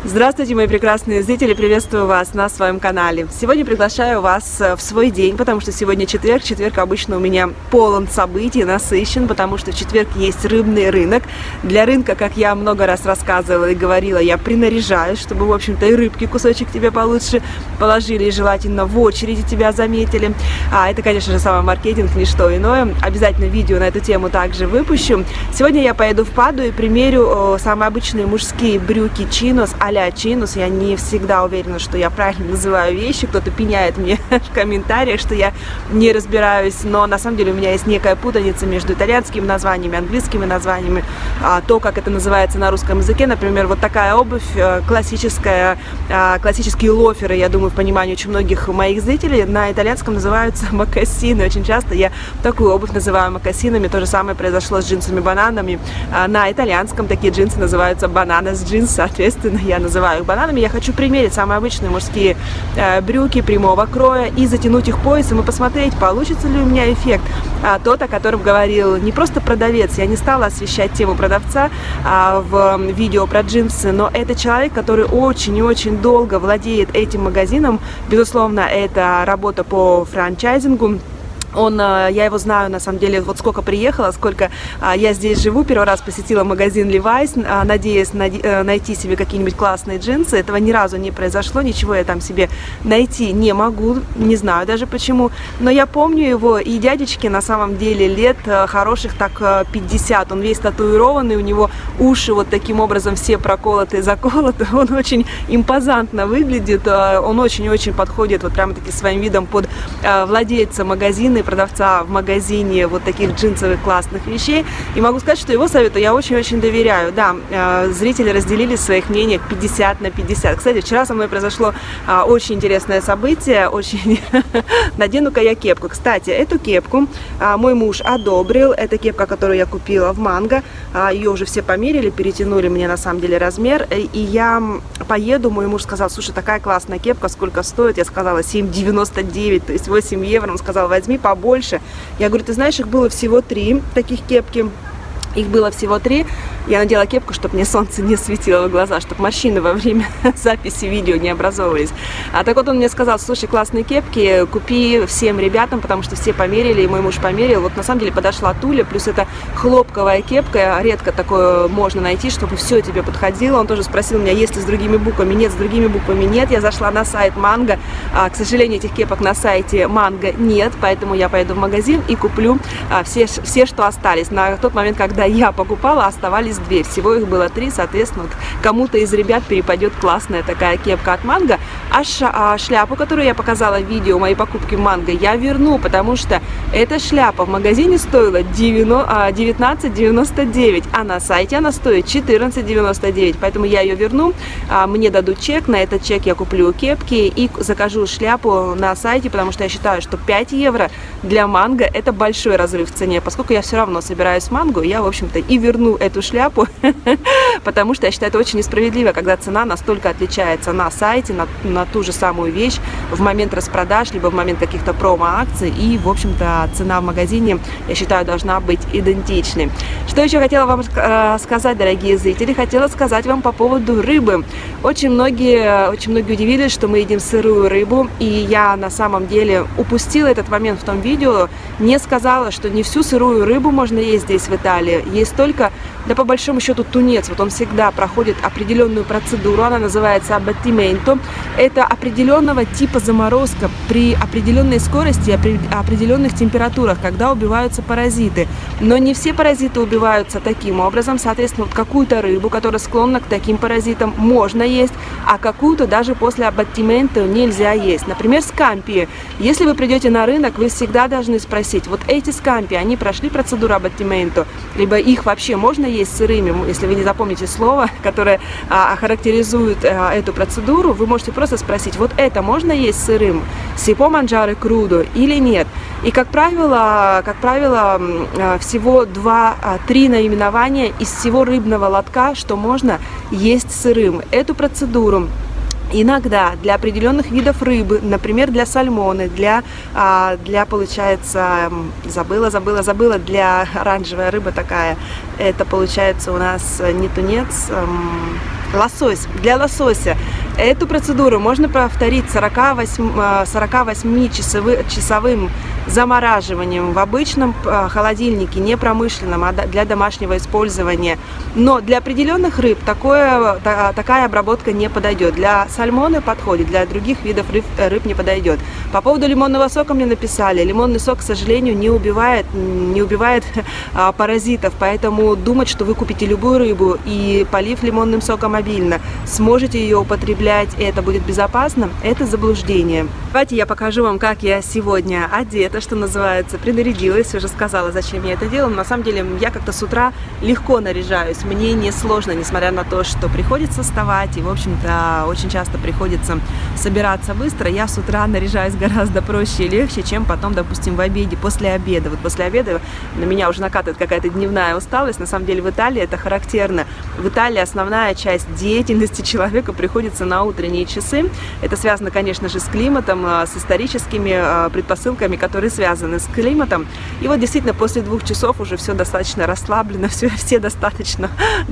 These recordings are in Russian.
Здравствуйте, мои прекрасные зрители, приветствую вас на своем канале. Сегодня приглашаю вас в свой день, потому что сегодня четверг. Четверг обычно у меня полон событий, насыщен, потому что в четверг есть рыбный рынок. Для рынка, как я много раз рассказывала и говорила, я принаряжаюсь, чтобы, в общем-то, и рыбки кусочек тебе получше положили, и желательно в очереди тебя заметили. Это, конечно же, самомаркетинг, не что иное. Обязательно видео на эту тему также выпущу. Сегодня я поеду в Паду и примерю самые обычные мужские брюки чинос, а-ля чинус. Я не всегда уверена, что я правильно называю вещи. Кто-то пеняет мне в комментариях, что я не разбираюсь, но на самом деле у меня есть некая путаница между итальянскими названиями, английскими названиями, то, как это называется на русском языке. Например, вот такая обувь, классические лоферы, я думаю, в понимании очень многих моих зрителей, на итальянском называются мокасины. Очень часто я такую обувь называю мокасинами. То же самое произошло с джинсами-бананами. На итальянском такие джинсы называются бананас джинс, соответственно, я называю их бананами. Я хочу примерить самые обычные мужские брюки прямого кроя и затянуть их поясом и посмотреть, получится ли у меня эффект тот, о котором говорил не просто продавец. Я не стала освещать тему продавца в видео про джинсы, но это человек, который очень и очень долго владеет этим магазином. Безусловно, это работа по франчайзингу. Я его знаю, на самом деле, вот сколько приехала, сколько я здесь живу. Первый раз посетила магазин Levi's, надеясь найти себе какие-нибудь классные джинсы. Этого ни разу не произошло, ничего я там себе найти не могу, не знаю даже почему. Но я помню его, и дядечке на самом деле лет хороших так 50. Он весь татуированный, у него уши вот таким образом все проколоты и заколоты. Он очень импозантно выглядит, он очень-очень подходит вот прямо-таки своим видом под владельца магазина, продавца в магазине вот таких джинсовых классных вещей. И могу сказать, что его совету я очень-очень доверяю. Да, зрители разделили своих мнений 50 на 50. Кстати, вчера со мной произошло очень интересное событие. Надену-ка я кепку. Кстати, эту кепку мой муж одобрил. Это кепка, которую я купила в Манго. Ее уже все померили, перетянули мне на самом деле размер. И я поеду, мой муж сказал: слушай, такая классная кепка, сколько стоит? Я сказала 7,99, то есть 8 евро. Он сказал: возьми побольше. Я говорю: ты знаешь, их было всего 3 таких кепки. Их было всего 3. Я надела кепку, чтобы мне солнце не светило в глаза, чтобы морщины во время записи видео не образовывались. Так вот он мне сказал: слушай, классные кепки, купи всем ребятам, потому что все померили, и мой муж померил. Вот на самом деле подошла туля, плюс это хлопковая кепка. Редко такое можно найти, чтобы все тебе подходило. Он тоже спросил меня, есть ли с другими буквами. Нет, с другими буквами нет. Я зашла на сайт Манго. К сожалению, этих кепок на сайте Манго нет, поэтому я поеду в магазин и куплю все, что остались. На тот момент, когда я покупала, оставались 2. Всего их было 3, соответственно, кому-то из ребят перепадет классная такая кепка от Манго. А шляпу, которую я показала в видео моей покупки в Манго, я верну, потому что эта шляпа в магазине стоила 19,99, а на сайте она стоит 14,99, поэтому я ее верну. Мне дадут чек, на этот чек я куплю кепки и закажу шляпу на сайте, потому что я считаю, что 5 евро для Манго это большой разрыв в цене, поскольку я все равно собираюсь в Манго, я, в общем-то, и верну эту шляпу, потому что я считаю это очень несправедливо, когда цена настолько отличается на сайте, на ту же самую вещь в момент распродаж, либо в момент каких-то промо-акций, и, в общем-то, цена в магазине, я считаю, должна быть идентичной. Что еще хотела вам сказать, дорогие зрители? Хотела сказать вам по поводу рыбы. Очень многие удивились, что мы едим сырую рыбу, и я на самом деле упустила этот момент в том видео, не сказала, что не всю сырую рыбу можно есть здесь, в Италии. Есть только, да по большому счету, тунец. Вот он всегда проходит определенную процедуру, она называется аббаттименто. Это определенного типа заморозка при определенной скорости, при определенных температурах, когда убиваются паразиты. Но не все паразиты убиваются таким образом. Соответственно, вот какую-то рыбу, которая склонна к таким паразитам, можно есть, а какую-то даже после аббаттименто нельзя есть. Например, скампии. Если вы придете на рынок, вы всегда должны спросить: вот эти скампии, они прошли процедуру аббаттименто, либо их вообще можно есть сырыми? Если вы не запомните слово, которое характеризует эту процедуру, вы можете просто спросить: вот это можно есть сырым? Si può mangiare crudo или нет? И, как правило, всего 2-3 наименования из всего рыбного лотка, что можно есть сырым. Эту процедуру иногда для определенных видов рыбы, например, для сальмоны, для получается, забыла, для оранжевая рыба такая, это получается у нас не тунец, Лосось. Для лосося эту процедуру можно повторить 48-часовым замораживанием в обычном холодильнике, не промышленном, а для домашнего использования. Но для определенных рыб такая обработка не подойдет. Для сальмона подходит, для других видов рыб не подойдет. По поводу лимонного сока мне написали. Лимонный сок, к сожалению, не убивает паразитов, поэтому думать, что вы купите любую рыбу и, полив лимонным соком обильно, сможете ее употреблять, и это будет безопасно, это заблуждение. Давайте я покажу вам, как я сегодня одета, что называется, принарядилась, уже сказала, зачем я это делаю. На самом деле, я как-то с утра легко наряжаюсь, мне не сложно, несмотря на то, что приходится вставать, и, в общем-то, очень часто приходится собираться быстро. Я с утра наряжаюсь гораздо проще и легче, чем потом, допустим, в обеде, после обеда. Вот после обеда на меня уже накатывает какая-то дневная усталость. На самом деле, в Италии это характерно. В Италии основная часть деятельности человека приходится на утренние часы. Это связано, конечно же, с климатом, с историческими предпосылками, которые связаны с климатом. И вот действительно после 2 часов уже все достаточно расслаблено, все достаточно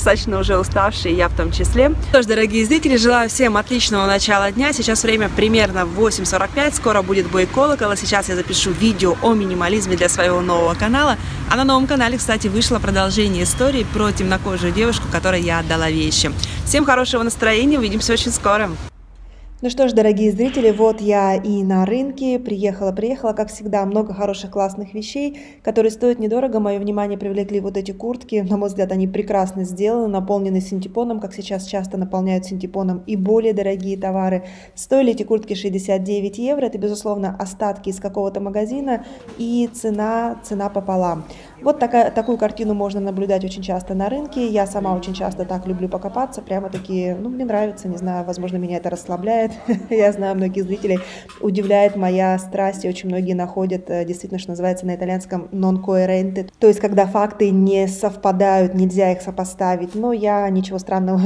уже уставшие, я в том числе. Что ж, дорогие зрители, желаю всем отличного начала дня. Сейчас время примерно 8:45, скоро будет бой колокола. Сейчас я запишу видео о минимализме для своего нового канала. А на новом канале, кстати, вышло продолжение истории про темнокожую девушку, которой я отдала вещи. Всем хорошего настроения, увидимся очень скоро. Ну что ж, дорогие зрители, вот я и на рынке, приехала, как всегда, много хороших классных вещей, которые стоят недорого. Мое внимание привлекли вот эти куртки, на мой взгляд, они прекрасно сделаны, наполнены синтепоном, как сейчас часто наполняют синтепоном и более дорогие товары. Стоили эти куртки 69 евро, это, безусловно, остатки из какого-то магазина, и цена пополам. Вот такую картину можно наблюдать очень часто на рынке, я сама очень часто так люблю покопаться, прямо-таки, ну, мне нравится, не знаю, возможно, меня это расслабляет. Я знаю, многих зрителей удивляет моя страсть, и очень многие находят действительно, что называется на итальянском non coerente, то есть когда факты не совпадают, нельзя их сопоставить, но я ничего странного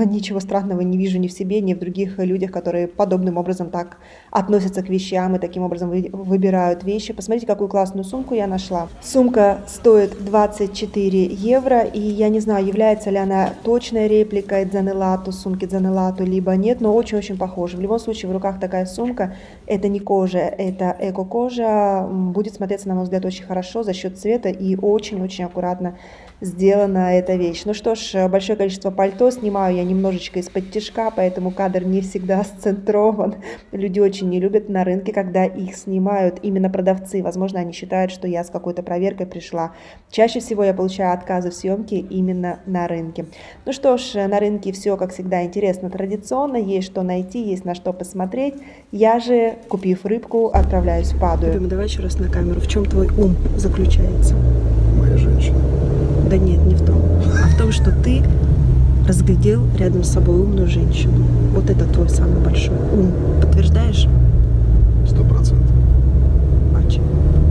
не вижу ни в себе, ни в других людях, которые подобным образом так относятся к вещам и таким образом выбирают вещи. Посмотрите, какую классную сумку я нашла. Сумка стоит 24 евро, и я не знаю, является ли она точной репликой Дзанеллато, сумки Дзанеллато, либо нет, но очень-очень похожа. В любом случае, в руках такая сумка, это не кожа, это эко-кожа, будет смотреться, на мой взгляд, очень хорошо за счет цвета, и очень-очень аккуратно сделана эта вещь. Ну что ж, большое количество пальто снимаю я немножечко из-под тишка, поэтому кадр не всегда сцентрован. Люди очень не любят на рынке, когда их снимают именно продавцы. Возможно, они считают, что я с какой-то проверкой пришла. Чаще всего я получаю отказы в съемке именно на рынке. Ну что ж, на рынке все, как всегда, интересно, традиционно. Есть что найти, есть на что посмотреть. Я же, купив рыбку, отправляюсь в Падую. Давай еще раз на камеру. В чем твой ум заключается? Моя женщина. Да нет, не в том. А в том, что ты разглядел рядом с собой умную женщину. Вот это твой самый большой ум. Подтверждаешь? 100%. Очень.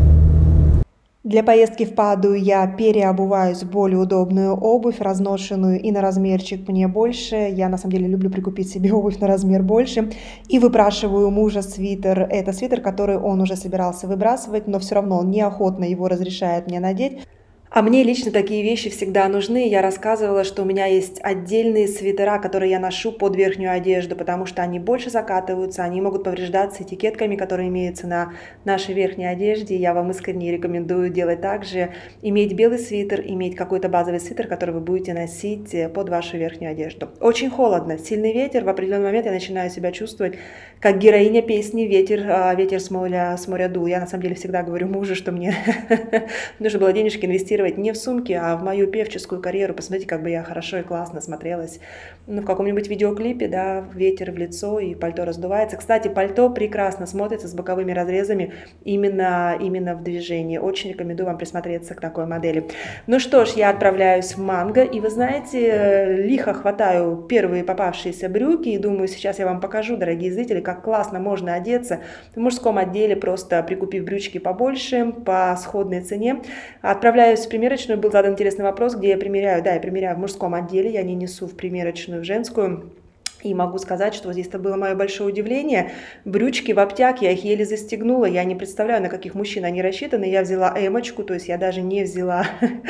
Для поездки в Падую я переобуваюсь в более удобную обувь, разношенную и на размерчик мне больше. Я на самом деле люблю прикупить себе обувь на размер больше. И выпрашиваю у мужа свитер. Это свитер, который он уже собирался выбрасывать, но все равно он неохотно его разрешает мне надеть. А мне лично такие вещи всегда нужны. Я рассказывала, что у меня есть отдельные свитера, которые я ношу под верхнюю одежду, потому что они больше закатываются, они могут повреждаться этикетками, которые имеются на нашей верхней одежде. Я вам искренне рекомендую делать так же. Иметь белый свитер, иметь какой-то базовый свитер, который вы будете носить под вашу верхнюю одежду. Очень холодно, сильный ветер. В определенный момент я начинаю себя чувствовать как героиня песни «Ветер с моря дул». Я на самом деле всегда говорю мужу, что мне нужно было денежки инвестировать не в сумки, а в мою певческую карьеру. Посмотрите, как бы я хорошо и классно смотрелась. Ну, в каком-нибудь видеоклипе, да, ветер в лицо и пальто раздувается. Кстати, пальто прекрасно смотрится с боковыми разрезами именно в движении. Очень рекомендую вам присмотреться к такой модели. Ну что ж, я отправляюсь в Манго, и вы знаете, лихо хватаю первые попавшиеся брюки, и думаю, сейчас я вам покажу, дорогие зрители, как классно можно одеться в мужском отделе, просто прикупив брючки побольше, по сходной цене. Отправляюсь в примерочную. Был задан интересный вопрос, где я примеряю. Да, я примеряю в мужском отделе, я не несу в примерочную, в женскую. И могу сказать, что здесь-то было мое большое удивление. Брючки в обтяг, я их еле застегнула. Я не представляю, на каких мужчин они рассчитаны. Я взяла эмочку, то есть я даже не взяла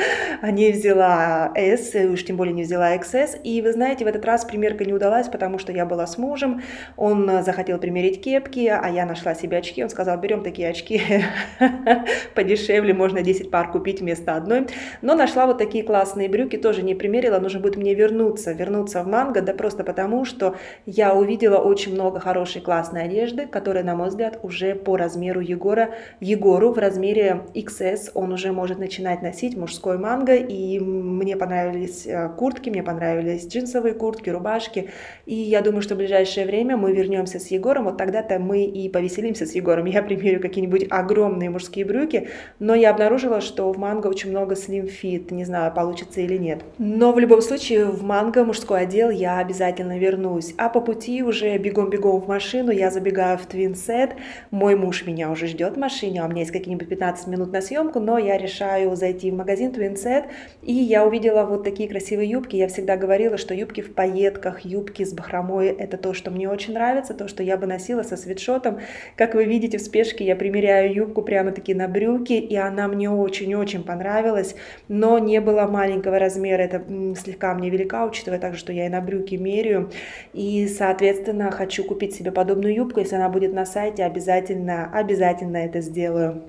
S, уж тем более не взяла XS. И вы знаете, в этот раз примерка не удалась, потому что я была с мужем. Он захотел примерить кепки, а я нашла себе очки. Он сказал, берем такие очки подешевле, можно 10 пар купить вместо одной. Но нашла вот такие классные брюки, тоже не примерила. Нужно будет мне вернуться в Манго, да просто потому, что я увидела очень много хорошей классной одежды, которая, на мой взгляд, уже по размеру Егору в размере XS он уже может начинать носить мужской Манго. И мне понравились куртки, мне понравились джинсовые куртки, рубашки. И я думаю, что в ближайшее время мы вернемся с Егором. Вот тогда-то мы и повеселимся с Егором. Я примерю какие-нибудь огромные мужские брюки. Но я обнаружила, что в Манго очень много slim fit. Не знаю, получится или нет. Но в любом случае в Манго мужской отдел я обязательно вернусь. А по пути уже бегом-бегом в машину я забегаю в Twinset. Мой муж меня уже ждет в машине, а у меня есть какие-нибудь 15 минут на съемку, но я решаю зайти в магазин Twinset, и я увидела вот такие красивые юбки. Я всегда говорила, что юбки в пайетках, юбки с бахромой — это то, что мне очень нравится, то, что я бы носила со свитшотом. Как вы видите, в спешке я примеряю юбку прямо-таки на брюки, и она мне очень-очень понравилась, но не было маленького размера, это слегка мне велика, учитывая также, что я и на брюки меряю. И, соответственно, хочу купить себе подобную юбку. Если она будет на сайте, обязательно это сделаю.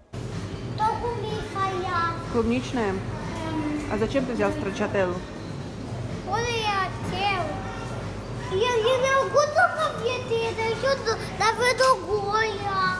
Клубничная? А зачем ты взял страчателлу? Я не могу только взять это, еще другое.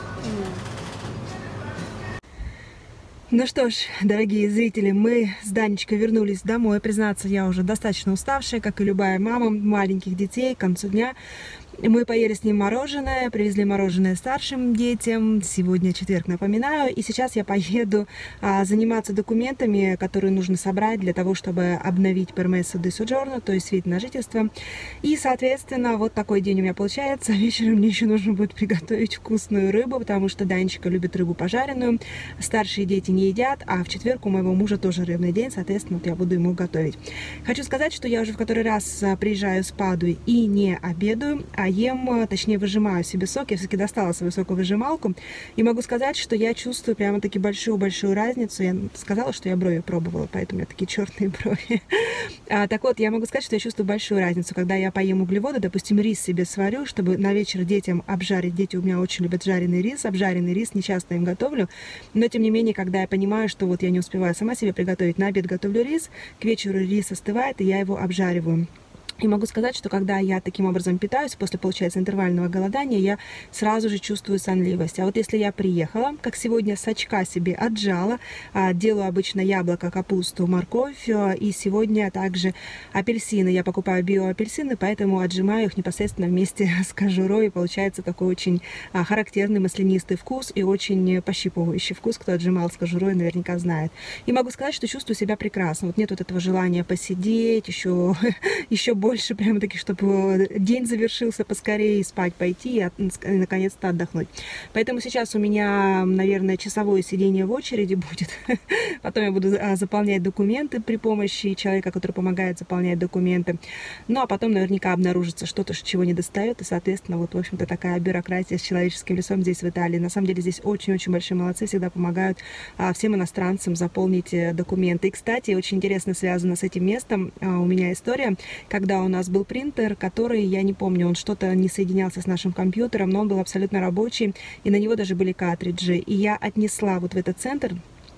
Ну что ж, дорогие зрители, мы с Данечкой вернулись домой. Признаться, я уже достаточно уставшая, как и любая мама маленьких детей, к концу дня. Мы поели с ним мороженое, привезли мороженое старшим детям. Сегодня четверг, напоминаю. И сейчас я поеду заниматься документами, которые нужно собрать для того, чтобы обновить permesso di soggiorno, то есть вид на жительство. И, соответственно, вот такой день у меня получается. Вечером мне еще нужно будет приготовить вкусную рыбу, потому что Данечка любит рыбу пожаренную. Старшие дети не едят, а в четверг у моего мужа тоже рыбный день, соответственно, вот я буду ему готовить. Хочу сказать, что я уже в который раз приезжаю с Падуи и не обедаю, а ем, точнее выжимаю себе сок. Я все-таки достала свою соковыжималку. И могу сказать, что я чувствую прямо-таки большую-большую разницу. Я сказала, что я брови пробовала, поэтому у меня такие черные брови. Так вот, я могу сказать, что я чувствую большую разницу, когда я поем углеводы, допустим, рис себе сварю, чтобы на вечер детям обжарить. Дети у меня очень любят жареный рис, обжаренный рис, не часто им готовлю. Но, тем не менее, когда я понимаю, что вот я не успеваю сама себе приготовить, на обед готовлю рис, к вечеру рис остывает, и я его обжариваю. И могу сказать, что когда я таким образом питаюсь, после, получается, интервального голодания, я сразу же чувствую сонливость. А вот если я приехала, как сегодня, сачка себе отжала, делаю обычно яблоко, капусту, морковь, и сегодня также апельсины. Я покупаю биоапельсины, поэтому отжимаю их непосредственно вместе с кожурой, и получается такой очень характерный маслянистый вкус и очень пощипывающий вкус. Кто отжимал с кожурой, наверняка знает. И могу сказать, что чувствую себя прекрасно. Вот нет вот этого желания посидеть, еще больше прямо-таки, чтобы день завершился поскорее, и спать пойти и наконец-то отдохнуть. Поэтому сейчас у меня, наверное, часовое сидение в очереди будет. Потом я буду заполнять документы при помощи человека, который помогает заполнять документы. Ну, а потом наверняка обнаружится что-то, чего не достает. И, соответственно, вот, в общем-то, такая бюрократия с человеческим лицом здесь, в Италии. На самом деле, здесь очень-очень большие молодцы, всегда помогают всем иностранцам заполнить документы. И, кстати, очень интересно связано с этим местом у меня история, когда у нас был принтер, который, я не помню, он что-то не соединялся с нашим компьютером, но он был абсолютно рабочий, и на него даже были картриджи. И я отнесла вот в этот центр,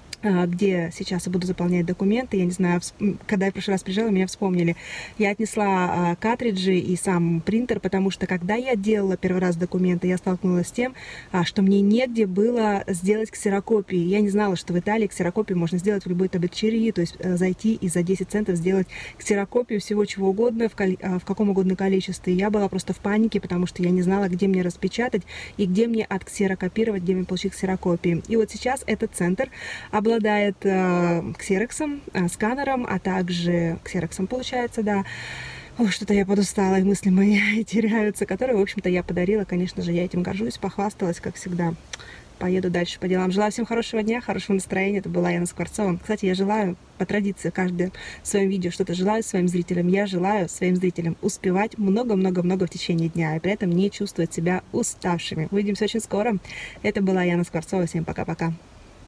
где сейчас я буду заполнять документы. Я не знаю, когда я в прошлый раз приезжала, меня вспомнили. Я отнесла картриджи и сам принтер, потому что когда я делала первый раз документы, я столкнулась с тем, что мне негде было сделать ксерокопии. Я не знала, что в Италии ксерокопию можно сделать в любой табакерии, то есть зайти и за 10 центов сделать ксерокопию всего чего угодно, в каком угодно количестве. Я была просто в панике, потому что я не знала, где мне распечатать и где мне отксерокопировать, где мне получить ксерокопии. И вот сейчас этот центр обладает ксероксом, сканером, а также ксероксом, получается, да. Ой, что-то я подустала, и мысли мои теряются, которые, в общем-то, я подарила. Конечно же, я этим горжусь, похвасталась, как всегда. поеду дальше по делам. Желаю всем хорошего дня, хорошего настроения. Это была Яна Скворцова. Кстати, я желаю, по традиции, каждое в своем видео что-то желаю своим зрителям. Я желаю своим зрителям успевать много-много-много в течение дня и при этом не чувствовать себя уставшими. Увидимся очень скоро. Это была Яна Скворцова. Всем пока-пока.